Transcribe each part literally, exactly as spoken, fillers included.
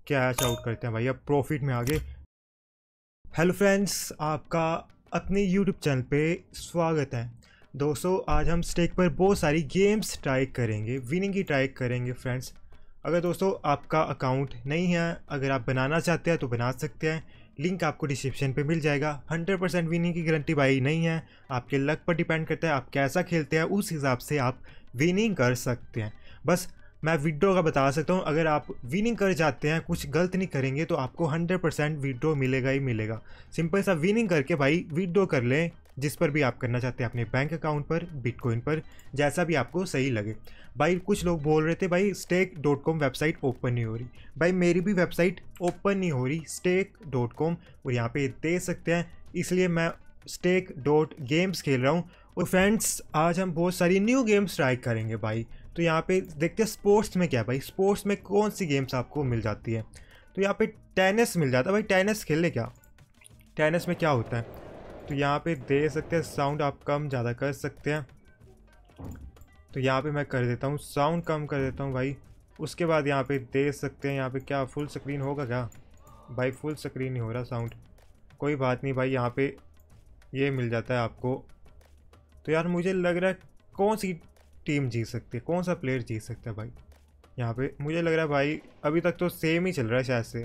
Cash out करते हैं भाई, अब प्रॉफिट में आगे। हेलो फ्रेंड्स, आपका अपने यूट्यूब चैनल पे स्वागत है। दोस्तों आज हम स्टेक पर बहुत सारी गेम्स ट्राई करेंगे, विनिंग की ट्राई करेंगे फ्रेंड्स। अगर दोस्तों आपका अकाउंट नहीं है, अगर आप बनाना चाहते हैं तो बना सकते हैं, लिंक आपको डिस्क्रिप्शन पे मिल जाएगा। हंड्रेड परसेंट विनिंग की गारंटी भाई नहीं है, आपके लक पर डिपेंड करता है, आप कैसा खेलते हैं उस हिसाब से आप विनिंग कर सकते हैं। बस मैं विड्रॉ का बता सकता हूँ, अगर आप विनिंग कर जाते हैं, कुछ गलत नहीं करेंगे तो आपको हंड्रेड परसेंट विड्रॉ मिलेगा ही मिलेगा। सिंपल सा विनिंग करके भाई विड्रॉ कर लें, जिस पर भी आप करना चाहते हैं, अपने बैंक अकाउंट पर, बिटकॉइन पर, जैसा भी आपको सही लगे। भाई कुछ लोग बोल रहे थे भाई Stake dot com website open नहीं हो रही। भाई मेरी भी वेबसाइट ओपन नहीं हो रही, स्टेक डॉट कॉम, और यहाँ पे दे सकते हैं, इसलिए मैं स्टेक डॉट गेम्स खेल रहा हूँ। और फ्रेंड्स आज हम बहुत सारी न्यू गेम्स ट्राई करेंगे भाई। तो यहाँ पे देखते हैं स्पोर्ट्स में क्या है भाई, स्पोर्ट्स में कौन सी गेम्स आपको मिल जाती है। तो यहाँ पे टेनिस मिल जाता है भाई, टेनिस खेल ले क्या, टेनिस में क्या होता है। तो यहाँ पे दे सकते हैं, साउंड आप कम ज़्यादा कर सकते हैं। तो यहाँ पे मैं कर देता हूँ, साउंड कम कर देता हूँ भाई। उसके बाद यहाँ पे दे सकते हैं, यहाँ पे क्या फुल स्क्रीन होगा क्या भाई, फुल स्क्रीन नहीं हो रहा साउंड, कोई बात नहीं भाई। यहाँ पे ये मिल जाता है आपको। तो यार मुझे लग रहा है कौन सी टीम जीत सकती है, कौन सा प्लेयर जीत सकता है भाई। यहाँ पे मुझे लग रहा है भाई अभी तक तो सेम ही चल रहा है शायद से।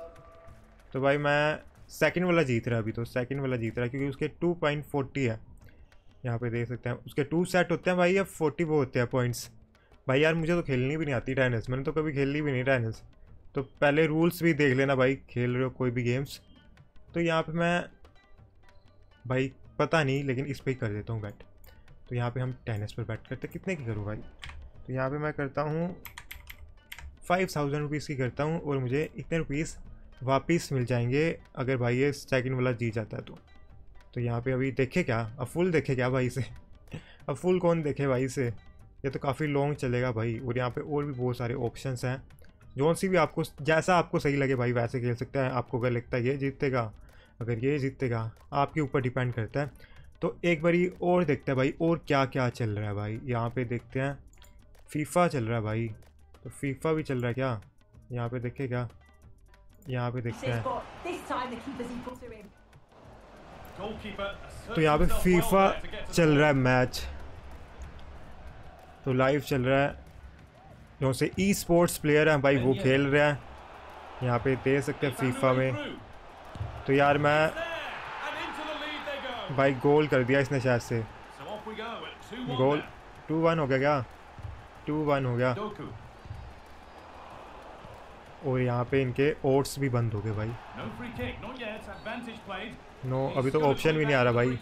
तो भाई मैं सेकंड वाला जीत रहा है अभी, तो सेकंड वाला जीत रहा है क्योंकि उसके टू पॉइंट फोर्टी है। यहाँ पे देख सकते हैं उसके टू सेट होते हैं भाई, या फोर्टी वो होते हैं पॉइंट्स। भाई यार मुझे तो खेलनी भी नहीं आती टेनिस, मैंने तो कभी खेलनी भी नहीं टेनिस। तो पहले रूल्स भी देख लेना भाई, खेल रहे हो कोई भी गेम्स। तो यहाँ पर मैं भाई पता नहीं, लेकिन इस पर ही कर देता हूँ बैट। तो यहाँ पे हम टेनिस पर बैट करते, कितने की करूँ भाई। तो यहाँ पे मैं करता हूँ फाइव थाउजेंड रुपीज़ की करता हूँ, और मुझे इतने रुपीज़ वापस मिल जाएंगे अगर भाई ये सेकंड वाला जीत जाता है तो। तो यहाँ पे अभी देखे क्या, अब फुल देखे क्या भाई इसे अब फुल कौन देखे भाई इसे, ये तो काफ़ी लॉन्ग चलेगा भाई। और यहाँ पे और भी बहुत सारे ऑप्शंस हैं, जो सी भी आपको जैसा आपको सही लगे भाई वैसे खेल सकते हैं। आपको अगर लगता है ये जीतेगा, अगर ये जीतेगा, आपके ऊपर डिपेंड करता है। तो एक बारी और देखते हैं भाई और क्या क्या चल रहा है भाई। यहाँ पे देखते हैं फीफा चल रहा है भाई, तो फीफा भी चल रहा है क्या, यहाँ पे देखे क्या, यहाँ पे देखते हैं। तो यहाँ पे फीफा चल रहा है मैच, तो लाइव चल रहा है, जो से ई स्पोर्ट्स प्लेयर हैं भाई वो खेल रहे हैं। यहाँ पे दे सकते हैं फीफा में। तो यार मैं भाई गोल कर दिया इसने शायद से, गोल टू वन हो गया क्या, टू वन हो गया। और यहाँ पे इनके ओट्स भी बंद हो गए भाई। नो अभी तो ऑप्शन भी नहीं आ रहा भाई,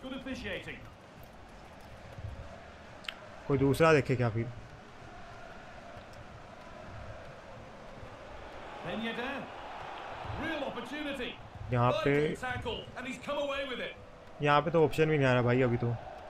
कोई दूसरा देखे क्या फिर। यहाँ पे यहाँ पे तो ऑप्शन भी नहीं आ रहा भाई अभी तो,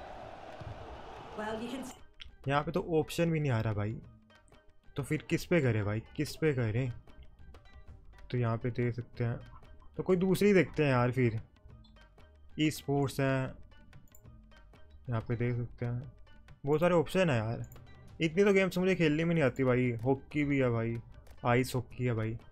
यहाँ पे तो ऑप्शन भी नहीं आ रहा भाई। तो फिर किस पे करें भाई, किस पे करें। तो यहाँ पे दे सकते हैं, तो कोई दूसरी देखते हैं यार फिर। ई स्पोर्ट्स है, यहाँ पे देख सकते हैं, बहुत सारे ऑप्शन है यार। इतनी तो गेम्स मुझे खेलनी भी नहीं आती भाई। हॉकी भी है भाई, आइस हॉकी है भाई।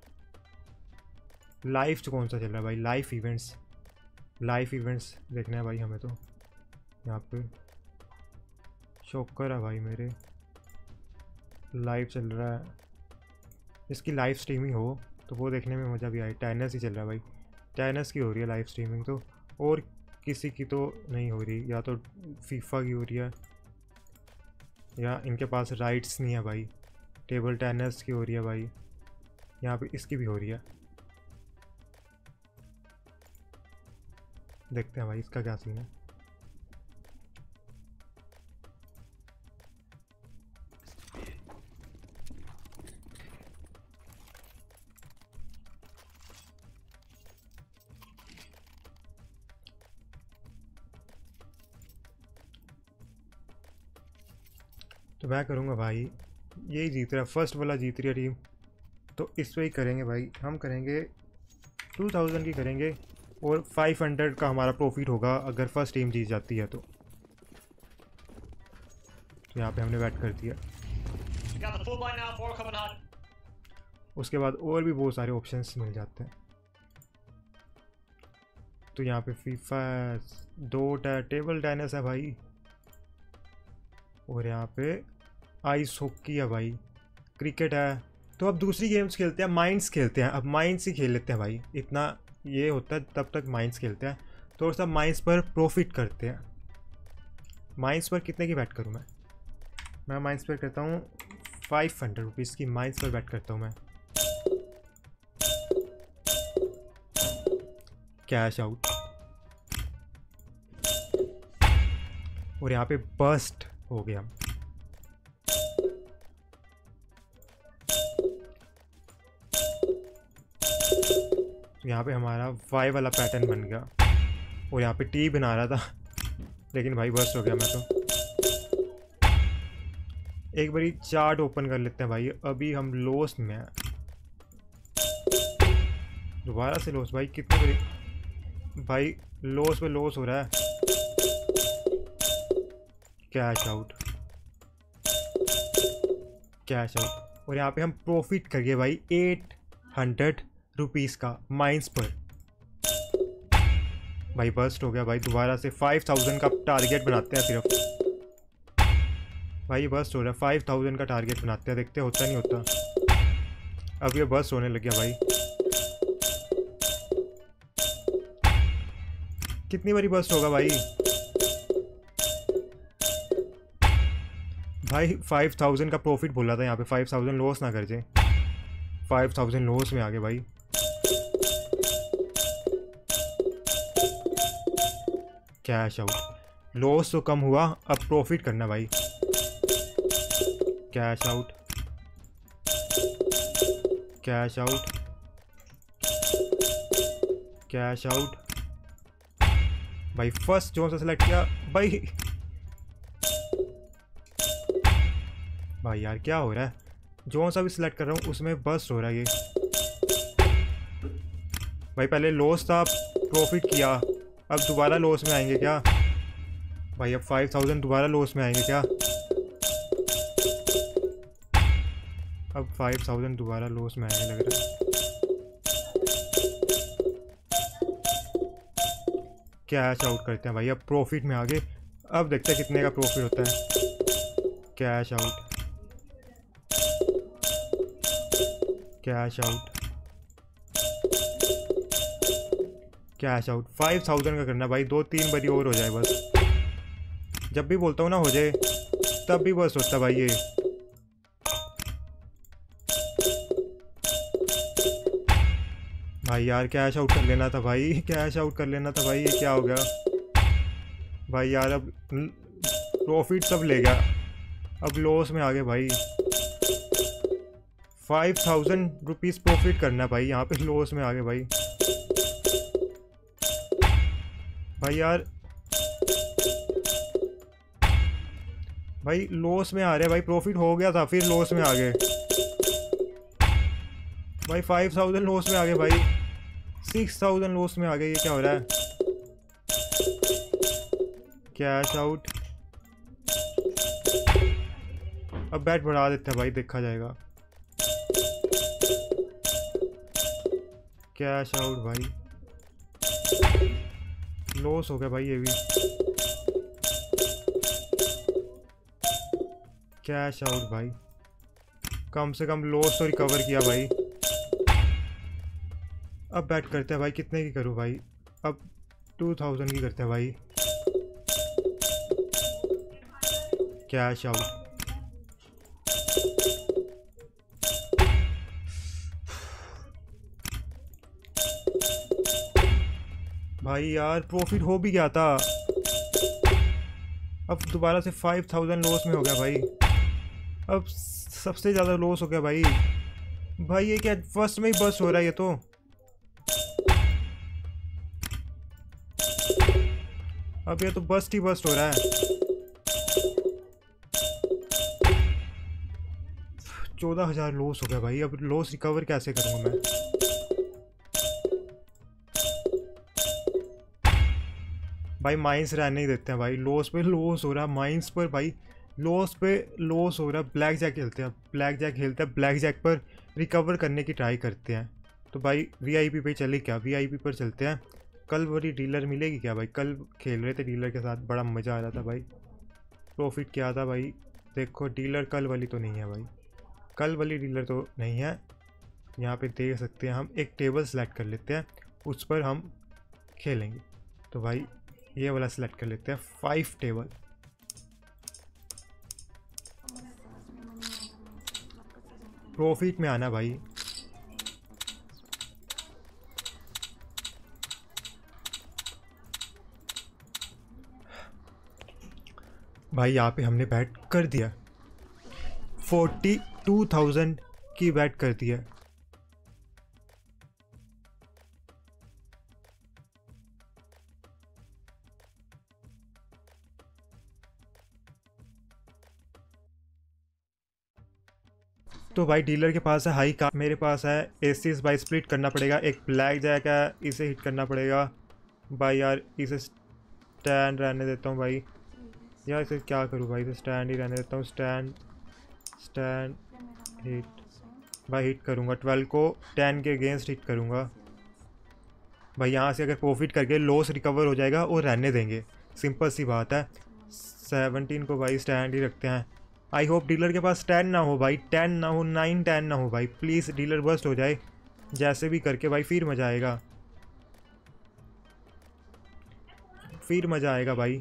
लाइव कौन सा चल रहा है भाई, लाइव इवेंट्स, लाइव इवेंट्स देखना है भाई हमें। तो यहाँ पे शॉकर है भाई मेरे, लाइव चल रहा है, इसकी लाइव स्ट्रीमिंग हो तो वो देखने में मज़ा भी आए। टेनिस ही चल रहा है भाई, टेनिस की हो रही है लाइव स्ट्रीमिंग तो, और किसी की तो नहीं हो रही, या तो फीफा की हो रही है, या इनके पास राइट्स नहीं है भाई। टेबल टेनिस की हो रही है भाई, यहाँ पे इसकी भी हो रही है। देखते हैं भाई इसका क्या सीन है। तो मैं करूँगा भाई, यही जीत रहा, फर्स्ट वाला जीत रही है टीम, तो इस पे ही करेंगे भाई। हम करेंगे टू थाउजेंड की करेंगे, और फाइव हंड्रेड का हमारा प्रॉफिट होगा अगर फर्स्ट टीम जीत जाती है तो। तो यहाँ पे हमने बैट कर दिया। उसके बाद और भी बहुत सारे ऑप्शंस मिल जाते हैं। तो यहाँ पे फीफा दो टेबल टेनिस है भाई, और यहाँ पे आइस हॉकी है भाई, क्रिकेट है। तो अब दूसरी गेम्स खेलते हैं, माइंड्स खेलते हैं। अब माइंड्स ही खेल लेते हैं भाई, इतना ये होता है तब तक माइंड्स खेलते हैं। थोड़ा सा माइंड्स पर प्रॉफिट करते हैं। माइंड्स पर कितने की बैट करूँ मैं मैं माइंड्स पर करता हूँ फाइव हंड्रेड रुपीज़ की माइंड्स पर बैट करता हूँ मैं। कैश आउट, और यहाँ पे बस्ट हो गया। यहाँ पे हमारा वाई वाला पैटर्न बन गया, और यहाँ पे टी बना रहा था लेकिन भाई बस्ट हो गया मैं तो। एक बारी चार्ट ओपन कर लेते हैं भाई, अभी हम लॉस में हैं। दोबारा से लॉस भाई, कितने बड़ी भाई लॉस पे लॉस हो रहा है। कैश आउट, कैश आउट, और यहाँ पे हम प्रॉफिट करिए भाई एट हंड्रेड रुपीज़ का माइंस पर। भाई बस्ट हो गया भाई, दोबारा से फाइव थाउजेंड का टारगेट बनाते हैं सिर्फ। भाई बस्ट हो रहा है, फाइव थाउजेंड का टारगेट बनाते हैं, देखते होता नहीं होता। अब ये बस्ट होने लग गया भाई। कितनी बारी बस्ट होगा भाई? भाई फाइव थाउजेंड का प्रॉफिट बोला था, यहाँ पे फाइव थाउजेंड लॉस ना कर जाए। फाइव थाउजेंड लॉस में आ गए भाई। कैश आउट, लॉस तो कम हुआ, अब प्रॉफिट करना भाई। Cash out, cash out, cash out. भाई फर्स्ट जोन से सेलेक्ट किया भाई। भाई यार क्या हो रहा है, जोन सा भी सिलेक्ट कर रहा हूँ उसमें बस्ट हो रहा है ये। भाई पहले लॉस था, प्रॉफिट किया, अब दोबारा लॉस में आएंगे क्या भाई? अब फाइव थाउजेंड दोबारा लॉस में आएंगे क्या? अब फाइव थाउजेंड दोबारा लॉस में आएंगे लग रहा है। कैश आउट करते हैं भाई, अब प्रॉफिट में आ गए। अब देखते हैं कितने का प्रॉफिट होता है। Cash out, cash out, cash out. Five thousand का करना भाई, दो तीन बारी और हो जाए बस। जब भी बोलता हूँ ना हो जाए तब भी बस होता भाई ये। भाई यार कैश आउट कर लेना था भाई, कैश आउट कर लेना था भाई। ये क्या हो गया भाई यार? अब प्रॉफिट सब ले गया, अब लॉस में आ गए भाई। फाइव थाउजेंड रुपीज़ प्रॉफिट करना भाई, यहाँ पे लॉस में आ गए भाई। भाई यार भाई लॉस में आ रहे भाई, प्रॉफिट हो गया था फिर लॉस में आ गए भाई। फाइव थाउजेंड लॉस में आ गए भाई, सिक्स थाउजेंड लॉस में आ गए। ये क्या हो रहा है? कैश आउट, अब बैट बढ़ा देते हैं भाई, देखा जाएगा। कैश आउट भाई, लॉस हो गया भाई ये भी। कैश आउट भाई, कम से कम लॉस तो रिकवर किया भाई। अब बैट करते हैं भाई, कितने की करूं भाई? अब टू थाउजेंड की करते हैं भाई। कैश आउट, भाई यार प्रॉफिट हो भी गया था, अब दोबारा से फाइव थाउजेंड लॉस में हो गया भाई। अब सबसे ज़्यादा लॉस हो गया भाई। भाई ये क्या फर्स्ट में ही बस हो रहा है ये तो। अब ये तो बस्ट ही बस्ट हो रहा है। चौदह हजार लॉस हो गया भाई, अब लॉस रिकवर कैसे करूँगा मैं? भाई माइंस रहने ही देते हैं भाई, लॉस पे लॉस हो रहा है माइंस पर भाई। लॉस पे लॉस हो रहा है। ब्लैक जैक खेलते हैं, ब्लैक जैक खेलते हैं, ब्लैक जैक पर रिकवर करने की ट्राई करते हैं। तो भाई वीआईपी पे चले क्या, वीआईपी पर चलते हैं। कल बड़ी डीलर मिलेगी क्या भाई? कल खेल रहे थे डीलर के साथ, बड़ा मज़ा आ रहा था भाई, प्रॉफिट क्या था भाई। देखो डीलर कल वाली तो नहीं है भाई, कल वाली डीलर तो नहीं है। यहाँ पे देख सकते हैं हम एक टेबल सेलेक्ट कर लेते हैं, उस पर हम खेलेंगे। तो भाई ये वाला सेलेक्ट कर लेते हैं, फाइव टेबल। प्रॉफिट में आना भाई। भाई यहाँ पे हमने बैट कर दिया, फोर्टी टू थाउजेंड की बैट कर दिया। तो भाई डीलर के पास है हाई का, मेरे पास है एसीज। भाई स्प्लिट करना पड़ेगा, एक ब्लैक जैक है, इसे हिट करना पड़ेगा भाई। यार इसे स्टैंड रहने देता हूँ भाई, यार इसे क्या करूँ भाई, इसे स्टैंड ही रहने देता हूँ। स्टैंड स्टैंड हिट भाई, हिट करूँगा ट्वेल्व को, टेन के अगेंस्ट हिट करूँगा भाई। यहाँ से अगर प्रॉफिट करके लॉस रिकवर हो जाएगा और रहने देंगे, सिंपल सी बात है। सेवनटीन को भाई स्टैंड ही रखते हैं। आई होप डीलर के पास टेन ना हो भाई, टेन ना हो, नाइन टेन ना हो भाई, प्लीज़ डीलर बस्ट हो जाए जैसे भी करके भाई, फिर मज़ा आएगा, फिर मज़ा आएगा भाई।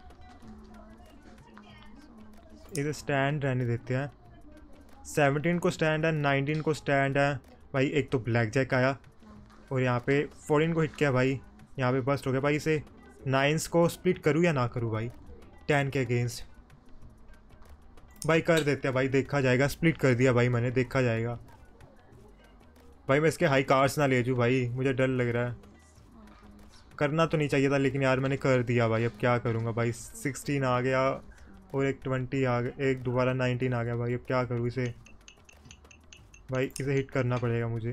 इसे स्टैंड रहने देते हैं। सेवनटीन को स्टैंड है, नाइनटीन को स्टैंड है भाई। एक तो ब्लैक जैक आया और यहाँ पे फोर्टीन को हिट किया भाई, यहाँ पे बस्ट हो गया भाई। इसे नाइन्स को स्प्लिट करूँ या ना करूँ भाई, टेन के अगेंस्ट भाई कर देते हैं भाई, देखा जाएगा। स्प्लिट कर दिया भाई मैंने, देखा जाएगा भाई। मैं इसके हाई कार्ड्स ना ले जूँ भाई, मुझे डर लग रहा है। करना तो नहीं चाहिए था लेकिन यार मैंने कर दिया भाई, अब क्या करूँगा भाई। सिक्सटीन आ गया और एक ट्वेंटी आ गया, एक दोबारा नाइनटीन आ गया भाई, अब क्या करूँ इसे भाई, इसे हिट करना पड़ेगा मुझे।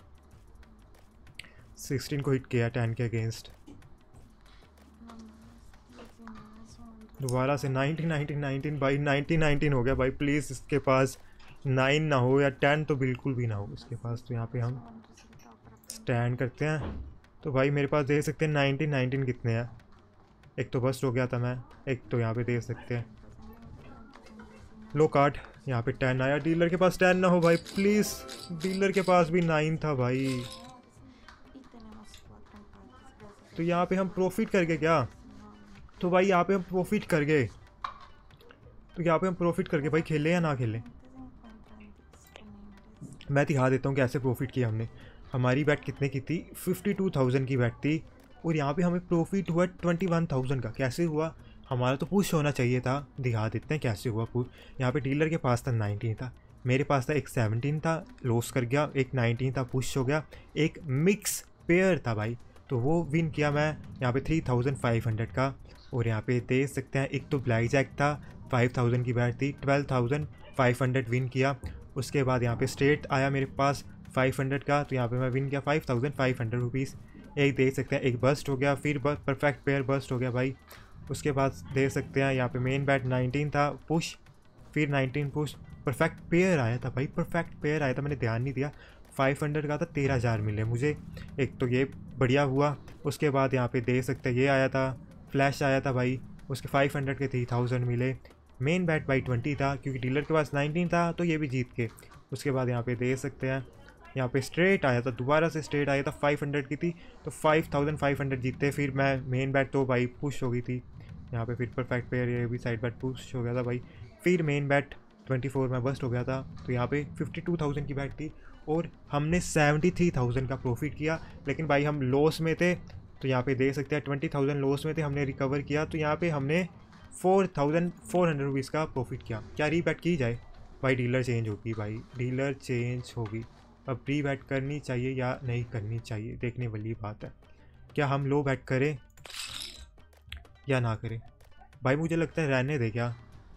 सिक्सटीन को हिट किया टेन के अगेंस्ट, दोबारा से नाइनटीन नाइनटीन नाइनटीन भाई, नाइनटीन नाइनटीन हो गया भाई। प्लीज़ इसके पास नाइन ना हो या टेन तो बिल्कुल भी ना हो इसके पास। तो यहाँ पे हम स्टैंड करते हैं। तो भाई मेरे पास देख सकते हैं नाइनटीन नाइनटीन कितने हैं, एक तो बस्ट हो गया था मैं, एक तो यहाँ पे देख सकते हैं लो कार्ड। यहाँ पे टेन आया, डीलर के पास टेन ना हो भाई प्लीज़, डीलर के पास भी नाइन था भाई। तो यहाँ पे हम प्रॉफिट कर गए क्या? तो भाई यहाँ पे हम प्रॉफिट कर गए, तो यहाँ पे हम प्रॉफिट करके भाई खेलें या ना खेलें? मैं दिखा देता हूँ कैसे प्रॉफिट किया हमने। हमारी बैट कितने की थी? फिफ्टी टू थाउजेंड की बैट थी और यहाँ पे हमें प्रॉफिट हुआ ट्वेंटी वन थाउजेंड का। कैसे हुआ? हमारा तो पुश होना चाहिए था, दिखा देते हैं कैसे हुआ पुश। यहाँ पे डीलर के पास था नाइनटीन था, मेरे पास था एक सेवनटीन था, लॉस कर गया। एक नाइनटीन था, पुश हो गया। एक मिक्स पेयर था भाई, तो वो विन किया मैं यहाँ पे थ्री थाउजेंड फाइव हंड्रेड का। और यहाँ पे देख सकते हैं एक तो ब्लैक जैक था, फाइव थाउजेंड की बैट थी, twelve thousand five hundred win किया। उसके बाद यहाँ पे स्ट्रेट आया मेरे पास फाइव हंड्रेड का, तो यहाँ पे मैं विन किया five thousand five hundred rupees. एक देख सकते हैं एक बस्ट हो गया, फिर परफेक्ट पेयर बस्ट हो गया भाई। उसके बाद देख सकते हैं यहाँ पे मेन बैट नाइनटीन था, पुश, फिर नाइनटीन पुश, परफेक्ट पेयर आया था भाई, परफेक्ट पेयर आया था, मैंने ध्यान नहीं दिया। फाइव हंड्रेड का था, तेरह हज़ार मिले मुझे, एक तो ये बढ़िया हुआ। उसके बाद यहाँ पे देख सकते हैं ये आया था, फ्लैश आया था भाई, उसके फाइव हंड्रेड के थ्री थाउजेंड मिले। मेन बैट भाई ट्वेंटी था क्योंकि डीलर के पास नाइनटीन था, तो ये भी जीत के। उसके बाद यहाँ पे देख सकते हैं यहाँ पे स्ट्रेट आया था, दोबारा से स्ट्रेट आया था, फाइव हंड्रेड की थी, तो फाइव थाउजेंड फाइव हंड्रेड जीते। फिर मैं मेन बैट तो भाई पुश हो गई थी यहाँ पे, फिर परफेक्ट पेयर ये भी साइड बैट पुश हो गया था भाई। फिर मेन बैट ट्वेंटी फोर में बस्ट हो गया था, तो यहाँ पे फिफ्टी टू थाउजेंड की बैट थी और हमने सेवेंटी थ्री थाउजेंड का प्रॉफिट किया। लेकिन भाई हम लॉस में थे, तो यहाँ पे देख सकते हैं ट्वेंटी थाउजेंड लॉस में थे, हमने रिकवर किया, तो यहाँ पे हमने four thousand four hundred rupees का प्रॉफिट किया। क्या रीबैट की जाए भाई? डीलर चेंज होगी भाई, डीलर चेंज होगी। अब रीबैट करनी चाहिए या नहीं करनी चाहिए, देखने वाली बात है। क्या हम लो बैट करें या ना करें? भाई मुझे लगता है रहने दे, क्या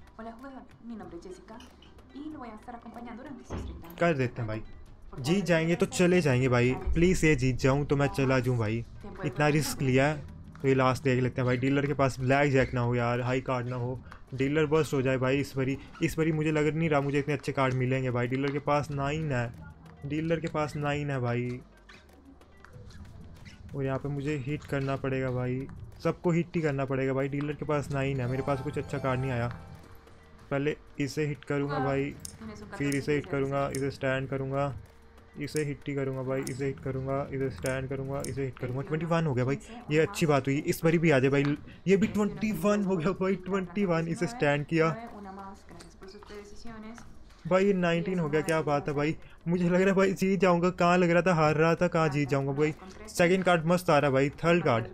कर देते हैं भाई, जीत जाएंगे तो चले जाएंगे भाई। प्लीज़ ये जीत जाऊं तो मैं चला जाऊं भाई, इतना रिस्क लिया है तो ये लास्ट देख लेते हैं भाई। डीलर के पास ब्लैक जैक ना हो यार, हाई कार्ड ना हो, डीलर बस्ट हो जाए भाई इस बारी। इस बारी मुझे लग नहीं रहा मुझे इतने अच्छे कार्ड मिलेंगे भाई। डीलर के पास नाइन है, डीलर के पास नाइन है भाई। और यहाँ पे मुझे हिट करना पड़ेगा भाई, सबको हिट ही करना पड़ेगा भाई। डीलर के पास नाइन है, मेरे पास कुछ अच्छा कार्ड नहीं आया। पहले इसे हिट करूँगा भाई, फिर इसे हिट करूँगा, इसे स्टैंड करूँगा, इसे हिट ही करूँगा भाई, इसे हिट करूँगा, इसे स्टैंड करूँगा, इसे हिट करूँगा। ट्वेंटी वन हो गया भाई, ये अच्छी बात हुई। इस बारी भी आ जाए भाई, ये भी ट्वेंटी वन हो गया भाई, ट्वेंटी वन। इसे स्टैंड किया भाई, ये नाइनटीन हो गया। क्या बात है भाई, मुझे लग रहा है भाई जीत जाऊँगा। कहाँ लग रहा था हार रहा था, कहाँ जीत जाऊँगा भाई। सेकेंड कार्ड मस्त आ रहा है भाई, थर्ड कार्ड।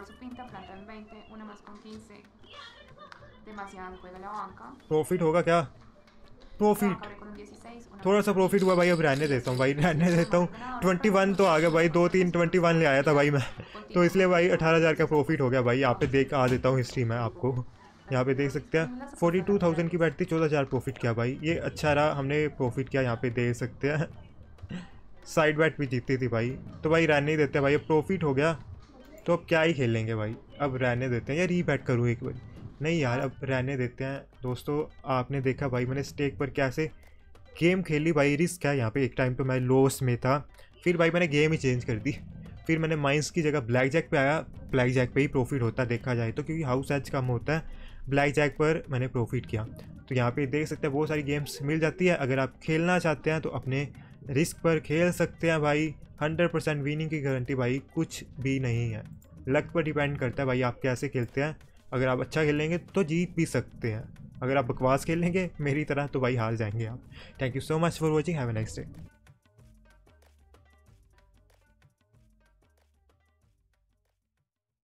प्रॉफिट होगा क्या? प्रॉफिट, थोड़ा सा प्रॉफिट हुआ भाई। अब रहने देता हूँ भाई, रहने देता हूँ। ट्वेंटी वन तो आ गया भाई, दो तीन ट्वेंटी वन ले आया था भाई मैं, तो इसलिए भाई अठारह हज़ार का प्रॉफिट हो गया भाई। यहाँ पे देख आ देता हूँ हिस्ट्री में आपको, यहाँ पे देख सकते हैं फोर्टी टू थाउजेंड की बैट थी, चौदह हज़ार प्रॉफिट किया भाई। ये अच्छा रहा, हमने प्रॉफिट किया, यहाँ पे देख सकते हैं। साइड बैट भी जीती थी भाई, तो भाई रहने ही देते हैं भाई। अब प्रॉफिट हो गया तो अब क्या ही खेलेंगे भाई, अब रहने देते हैं। या रीबैट करूँ एक बार? नहीं यार, अब रहने देते हैं। दोस्तों आपने देखा भाई मैंने स्टेक पर कैसे गेम खेली भाई, रिस्क है यहाँ पे। एक टाइम पे मैं लॉस में था, फिर भाई मैंने गेम ही चेंज कर दी। फिर मैंने माइंस की जगह ब्लैक जैक पे आया। ब्लैक जैक पे ही प्रॉफिट होता देखा जाए तो, क्योंकि हाउस एज कम होता है। ब्लैक जैक पर मैंने प्रॉफिट किया। तो यहाँ पे देख सकते हैं बहुत सारी गेम्स मिल जाती है। अगर आप खेलना चाहते हैं तो अपने रिस्क पर खेल सकते हैं भाई। हंड्रेड परसेंट विनिंग की गारंटी भाई कुछ भी नहीं है, लक पर डिपेंड करता है भाई आप कैसे खेलते हैं। अगर आप अच्छा खेलेंगे तो जीत भी सकते हैं, अगर आप बकवास खेलेंगे मेरी तरह तो भाई हार जाएंगे आप। Thank you so much for watching, have a nice day.